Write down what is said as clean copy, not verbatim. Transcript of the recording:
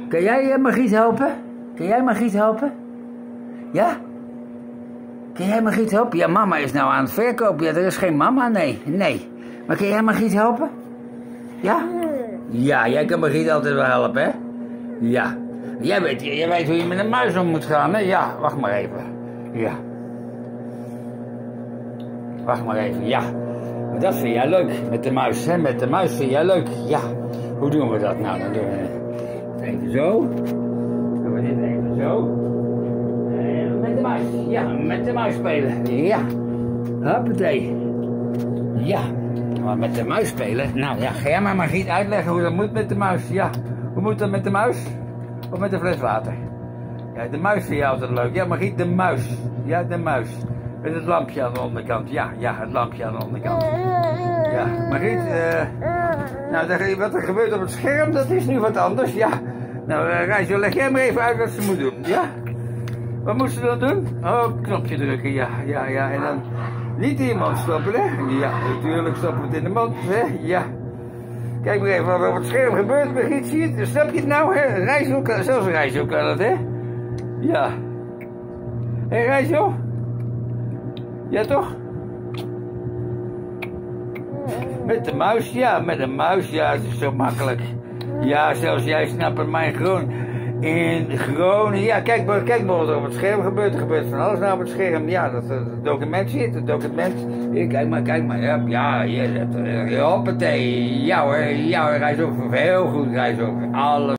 Kan jij Margriet helpen? Kan jij Margriet helpen? Ja? Kan jij Margriet helpen? Ja, mama is nou aan het verkopen. Ja, er is geen mama, nee. Nee. Maar kan jij Margriet helpen? Ja? Ja, jij kan Margriet altijd wel helpen, hè? Ja. Jij weet hoe je met een muis om moet gaan, hè? Ja, wacht maar even. Ja. Wacht maar even, ja. Dat vind jij leuk, met de muis, hè? Met de muis vind jij leuk, ja. Hoe doen we dat nou? Dan doen we het even zo. Dan doen we dit even zo. Met de muis, ja, met de muis spelen, ja. Hoppatee. Ja, maar met de muis spelen? Nou ja, ga jij maar Margriet uitleggen hoe dat moet met de muis, ja. Hoe moet dat met de muis? Of met een fles water? Ja, de muis vind je altijd leuk. Ja, Margriet, de muis. Ja, de muis. Met het lampje aan de onderkant. Ja, het lampje aan de onderkant. Ja, Margriet, nou, wat er gebeurt op het scherm, dat is nu wat anders, ja. Nou, Rijzo, leg jij maar even uit wat ze moet doen, ja? Wat moet ze dan doen? Oh, knopje drukken, ja, en dan niet in je mond stoppen, hè? Ja, natuurlijk stoppen we het in de mond, hè? Ja. Kijk maar even wat er op het scherm gebeurt, Margriet, zie je het? Snap je het nou, hè? Rijzo, zelfs Rijzo kan het, hè? Ja. Hé, Rijzo? Ja, toch? Met de muis, ja, met een muis, ja, het is zo makkelijk. Ja, zelfs jij snapt het, maar in Groningen, ja, kijk maar wat er op het scherm gebeurt. Er gebeurt van alles nou op het scherm. Ja, dat document zit, het document. Hier, kijk maar, ja, hoppatee. Ja hoor, Rijzo, heel goed, Rijzo, alles.